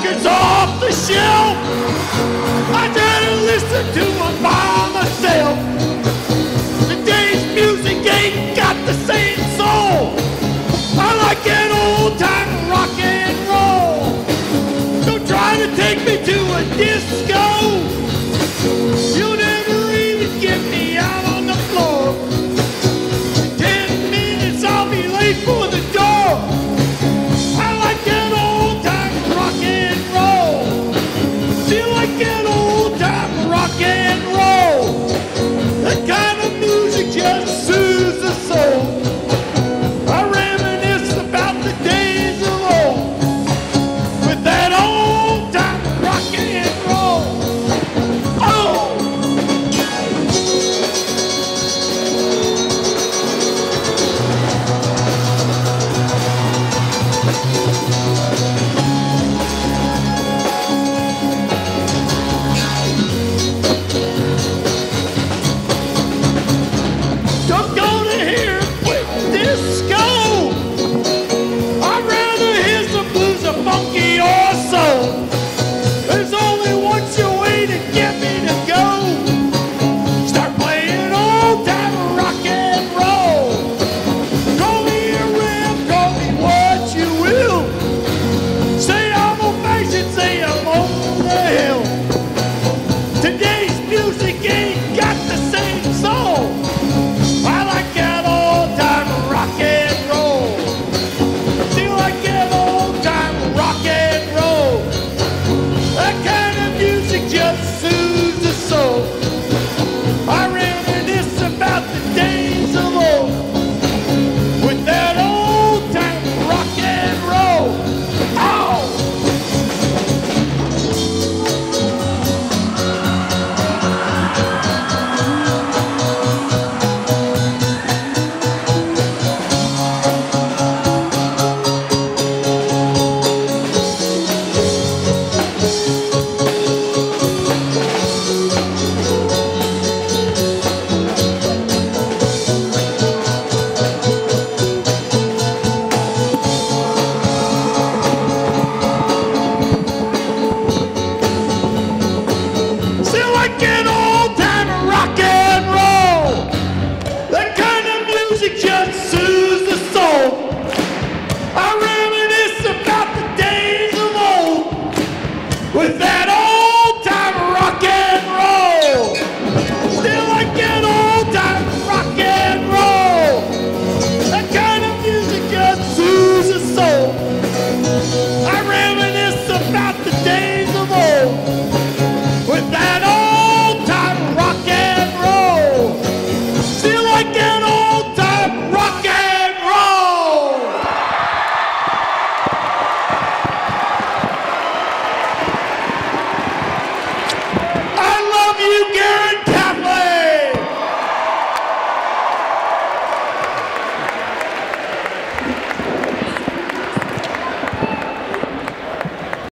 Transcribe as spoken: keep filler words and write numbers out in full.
records off the shelf. I try to listen to them by myself. Today's music ain't got the same soul. I like an old time rock and roll. Don't try to take me to a disco. You'll never even get me out on the floor. In ten minutes I'll be late for the door. I like an old time rock and roll. Feel like an old time rock and roll. That kind of music just soothes the soul. I reminisce about the days of old with that old time rock and roll. Oh! Don't go to hear quick disco. I'd rather hear some blues or funky or soul. There's only one sure way to get me to go. Start playing old time rock and roll. Call me a ram, call me what you will. Say I'm old fashioned, say I'm on the hill. Today's music ain't got the same soul. I like that old time rock and roll. Feel like that old time rock and roll. That kind of music just soothes the soul. I reminisce about the days of old with that old time rock and roll. Oh! Still like an old time rock and roll. That kind of music just soothes the soul. I reminisce about the days of old with that